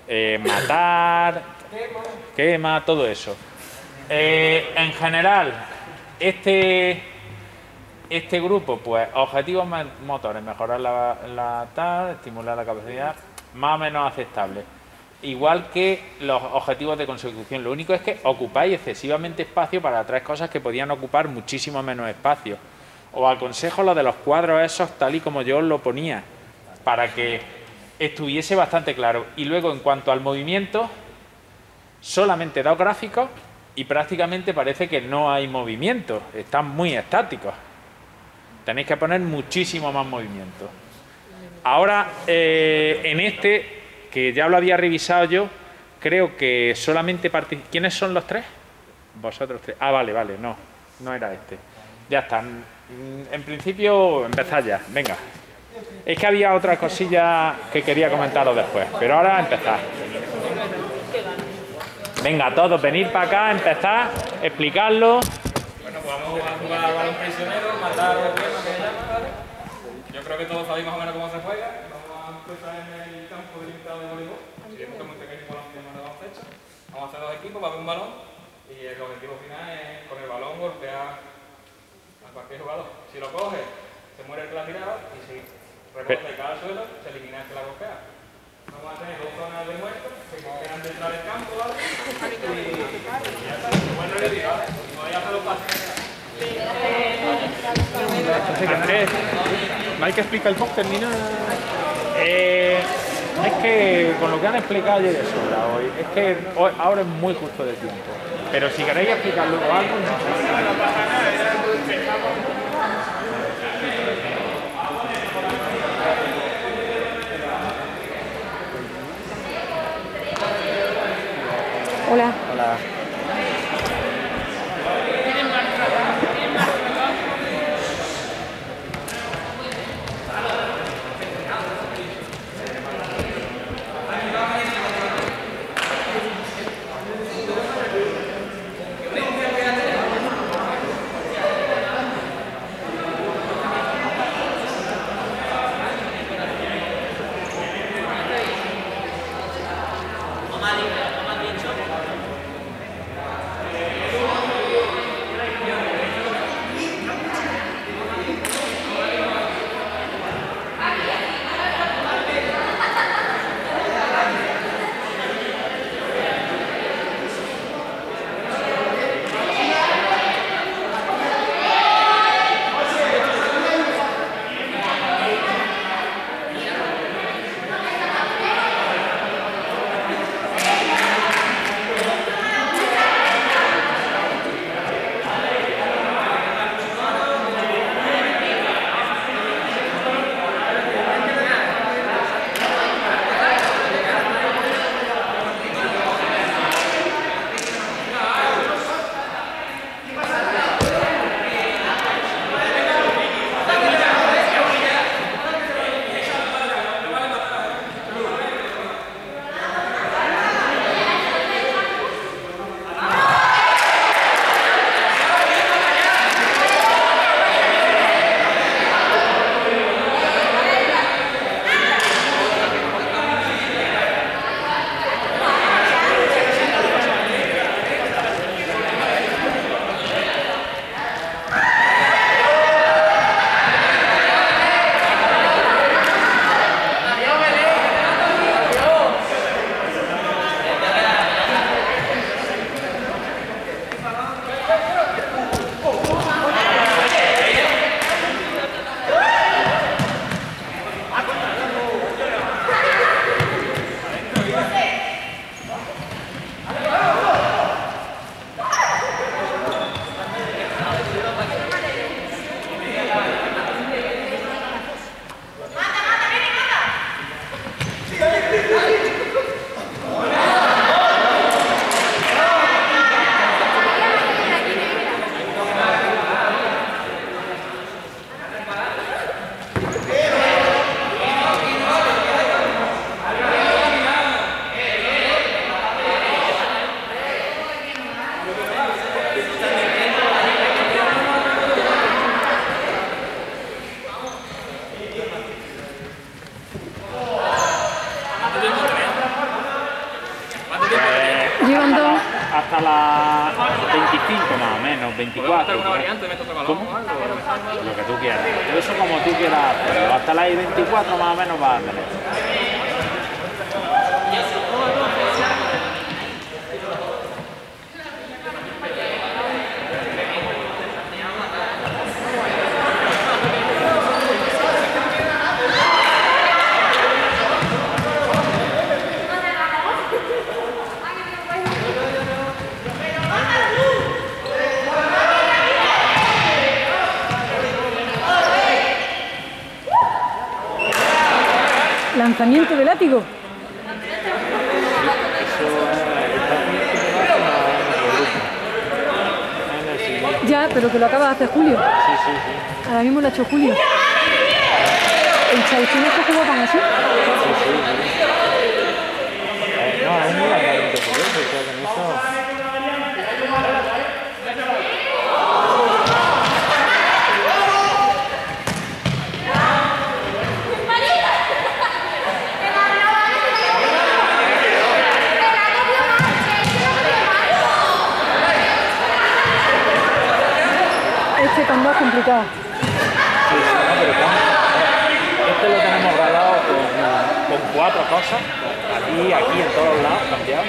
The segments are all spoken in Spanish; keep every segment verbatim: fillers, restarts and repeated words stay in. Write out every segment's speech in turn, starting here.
eh, matar, quema, todo eso. Eh, en general, este, este grupo, pues objetivos motores, mejorar la, la tal, estimular la capacidad, más o menos aceptable. Igual que los objetivos de consecución. Lo único es que ocupáis excesivamente espacio para tres cosas que podían ocupar muchísimo menos espacio. Os aconsejo lo de los cuadros esos tal y como yo os lo ponía, para que estuviese bastante claro. Y luego, en cuanto al movimiento, solamente dos gráficos y prácticamente parece que no hay movimiento. Están muy estáticos. Tenéis que poner muchísimo más movimiento. Ahora, eh, en este, que ya lo había revisado yo, creo que solamente participan... ¿Quiénes son los tres? Vosotros tres. Ah, vale, vale, no, no era este. Ya está. En principio, empezad ya, venga. Es que había otra cosilla que quería comentaros después, pero ahora empezad. Venga, todos, venid para acá, empezad, explicarlo. Bueno, pues vamos a jugar a balón prisionero, matar o quema, que se llama, ¿vale? Yo creo que todos sabéis más o menos cómo se juega. Vamos a empezar en el campo delimitado de voleibol. Si vemos que es muy pequeño, por la opción no le damos fecha. Vamos a hacer dos equipos, va a haber un balón y el objetivo final es con el balón golpear a cualquier jugador. Si lo coge, se muere el que la ha tirado y si rebota y cae al suelo, se elimina el que la golpea. Vamos a tener dos zonas de muertos que quedan dentro del campo, ¿vale? Y ya está. Bueno, le digo, ¿vale? No voy a hacer los pases. Andrés, ¿no hay que explicar el póster ni nada? Eh, es que con lo que han explicado ayer de sobra hoy, es que hoy, ahora es muy justo de tiempo. Pero si queréis explicar luego algo, Hola. Hola. hasta las veinticinco más o menos, veinticuatro. ¿Una variante de otro balón ¿Cómo? o algo? Lo que tú quieras. Eso como tú quieras, pero hasta las veinticuatro más o menos va a tener. Lanzamiento de látigo. Ya, pero que lo acaba de hacer Julio. Sí, sí, sí. Ahora mismo lo ha hecho Julio. ¿El Chauchino se jugó tan así? Eh, no, es muy lanzamiento por eso, o sea, con eso... Este tan más complicado. Sí, sí, no, pero con, este lo tenemos grabado con, con cuatro cosas, aquí, aquí, en todos lados, cambiado.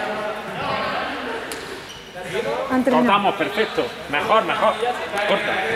Cortamos, perfecto. Mejor, mejor. Corta.